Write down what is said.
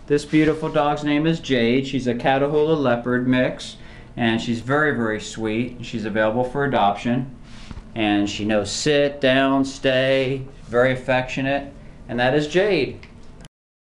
This beautiful dog's name is Jade. She's a Catahoula Leopard mix, and she's very, very sweet. She's available for adoption, and she knows sit, down, stay, very affectionate, and that is Jade.